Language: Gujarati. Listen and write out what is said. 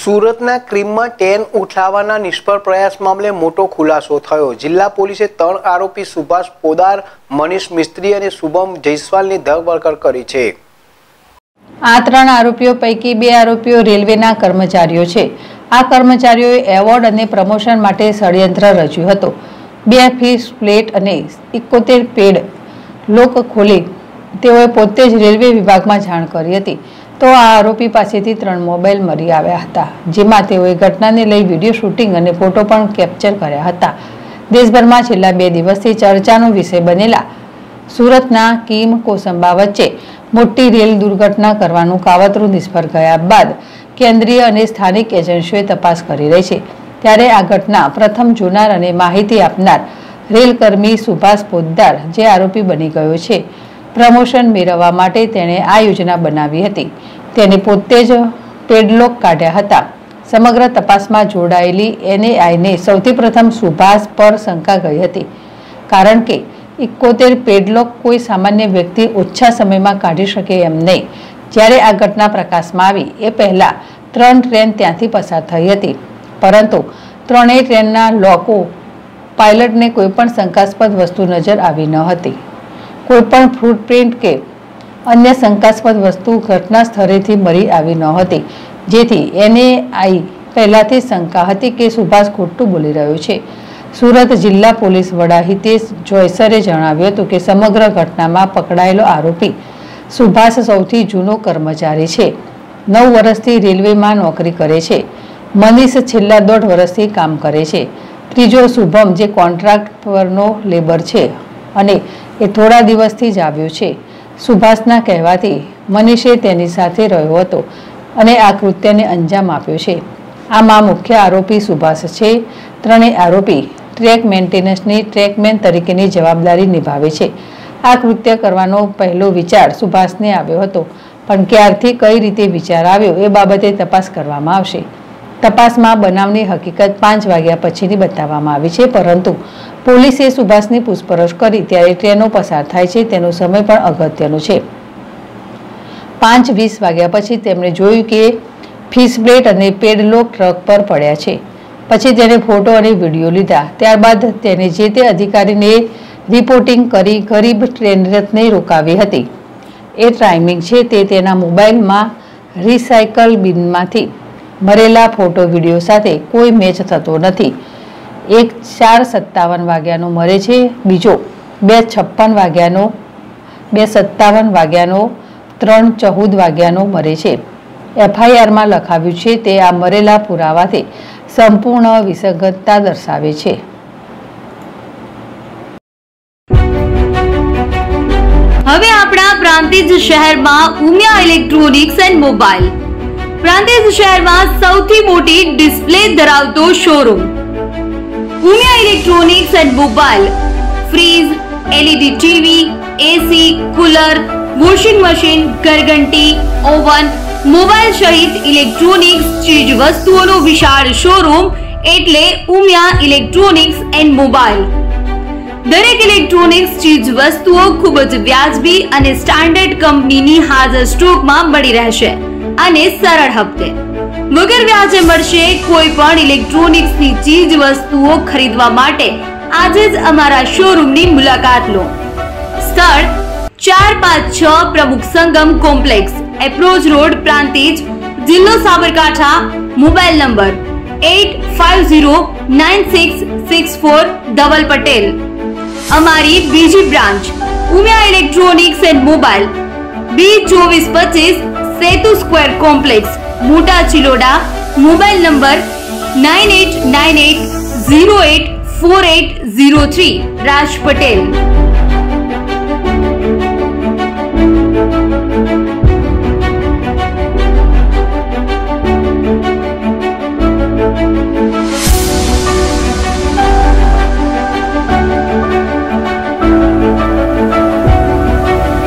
સુરતના ક્રીમમાં ટેન ઉઠાવવાના નિષ્ફળ પ્રયાસ મામલે મોટો ખુલાસો થયો। જિલ્લા પોલીસે 3 આરોપી સુભાષ પોદાર, મનીષ મિસ્ત્રી અને શુભમ જયસ્વાલની ધરપકડ કરી છે। આ 3 આરોપીઓ પૈકી 2 આરોપીઓ રેલવેના કર્મચારીઓ છે। આ કર્મચારીઓએ એવોર્ડ અને પ્રમોશન માટે ષડયંત્ર રચ્યું હતું। 2 ફિશ પ્લેટ અને 71 પેડ લોક ખોલી તેઓએ પોતે જ રેલવે વિભાગમાં જાણ કરી હતી। તો આ આરોપી પાસેથી 3 મોબાઈલ મળી આવ્યા હતા, જેમાં તેઓએ ઘટનાને લઈ વિડીયો શૂટિંગ અને ફોટો પણ કેપ્ચર કર્યા હતા। દેશભરમાં છેલ્લા 2 દિવસથી ચર્ચાનો વિષય બનેલા સુરતના કીમ કોસંબા વચ્ચે મોટી રેલ દુર્ઘટના કરવાનું કાવતરું નિષ્ફળ ગયા બાદ કેન્દ્રીય અને સ્થાનિક એજન્સીઓએ તપાસ કરી રહી છે। ત્યારે આ ઘટના પ્રથમ જોનાર અને માહિતી આપનાર રેલકર્મી સુભાષ પોદ્દાર જે આરોપી બની ગયો છે। પ્રમોશન મેળવવા માટે તેણે આ યોજના બનાવી હતી। તેને પોતે જ પેડલોક કાઢ્યા હતા। સમગ્ર તપાસમાં જોડાયેલી એનઆઈને સૌથી પ્રથમ સુભાષ પર શંકા ગઈ હતી, કારણ કે 71 પેડલોક કોઈ સામાન્ય વ્યક્તિ ઓછા સમયમાં કાઢી શકે એમ નહીં। જ્યારે આ ઘટના પ્રકાશમાં આવી એ પહેલા 3 ટ્રેન ત્યાંથી પસાર થઈ હતી, પરંતુ 3 ટ્રેનના લોકો પાયલટને કોઈ પણ શંકાસ્પદ વસ્તુ નજર આવી ન હતી। કોઈપણ ફૂટપ્રિન્ટ કે અન્ય શંકાસ્પદ વસ્તુ ઘટના સ્થળેથી મળી આવી ન હતી, જેથી એનઆઈ પહેલાથી શંકા હતી કે સુભાષ ખોટું બોલી રહ્યો છે। સુરત જિલ્લા પોલીસ વડા હિતેશ જોયસરે જણાવ્યું હતું કે સમગ્ર ઘટનામાં પકડાયેલો આરોપી સુભાષ સૌથી જૂનો કર્મચારી છે। 9 વર્ષથી રેલવેમાં નોકરી કરે છે। મનીષ છેલ્લા 1.5 વર્ષથી કામ કરે છે। ત્રીજો શુભમ જે કોન્ટ્રાક્ટ પરનો લેબર છે અને એ થોડા દિવસથી જ આવ્યો છે। સુભાષના કહેવાથી મનીષે તેની સાથે રહ્યો હતો અને આ કૃત્યને અંજામ આપ્યો છે। આમાં મુખ્ય આરોપી સુભાષ છે। 3 આરોપી ટ્રેક મેન્ટેનન્સની ટ્રેકમેન તરીકેની જવાબદારી નિભાવે છે। આ કૃત્ય કરવાનો પહેલો વિચાર સુભાષને આવ્યો હતો, પણ ક્યારથી કઈ રીતે વિચાર આવ્યો એ બાબતે તપાસ કરવામાં આવશે। તપાસમાં બનાવની હકીકત 5 વાગ્યા પછીની બતાવવામાં આવી છે, પરંતુ પોલીસે સુભાષની પૂછપરછ કરી ત્યારે ટ્રેનો પસાર થાય છે તેનો સમય પણ અગત્યનો છે। 5:20 વાગ્યા પછી તેમણે જોયું કે ફિશ પ્લેટ અને પેડલોક ટ્રક પર પડ્યા છે। પછી તેને ફોટો અને વિડીયો લીધા। ત્યારબાદ તેને જે તે અધિકારીને રિપોર્ટિંગ કરી ગરીબ ટ્રેન રથને રોકાવી હતી। એ ટાઈમિંગ છે તે તેના મોબાઈલમાં રિસાયકલ બિનમાંથી મરેલા ફોટો વિડીયો સાથે કોઈ મેચ થતો નથી। એક 4:57 વાગ્યાનો મરે છે, બીજો 2:56 વાગ્યાનો, 2:57 વાગ્યાનો, 3:14 વાગ્યાનો મરે છે। એફઆઈઆરમાં લખાવ્યું છે તે આ મરેલા પુરાવાથી સંપૂર્ણ વિસંગતતા દર્શાવે છે। હવે આપણા પ્રાંતિજ શહેરમાં Umiya electronics and mobile, Prantij શહેરમાં સૌથી મોટી ડિસ્પ્લે ધરાવતો showroom Umiya electronics and mobile fridge, LED TV, AC, cooler, washing machine, ઘરઘંટી, ઓવન, મોબાઈલ સહિત ઇલેક્ટ્રોનિક્સ ચીજ વસ્તુઓનો વિશાળ શોરૂમ એટલે ઉમિયા ઇલેક્ટ્રોનિક્સ એન્ડ મોબાઈલ। દરેક ઇલેક્ટ્રોનિક્સ ચીજ વસ્તુઓ ખૂબ જ વ્યાજબી અને સ્ટાન્ડર્ડ કંપનીની હાજર સ્ટોકમાં મળી રહેશે અને સરળ હપ્તે વગર વ્યાજે મળશે। કોઈ પણ ઇલેક્ટ્રોનિક્સની ચીજ વસ્તુઓ ખરીદવા માટે આજે જ અમારા શોરૂમની મુલાકાત લો। સ્થળ 456 Pramukh Sangam complex, approach road, Prantij, જિલ્લો સાબરકાંઠા। Mobile number 85096640 Dhaval Patel. અમારી બીજી branch Umiya electronics and mobile B2425 Setu square complex, Mota Chiloda. Mobile number 9898084803 Raj Patel.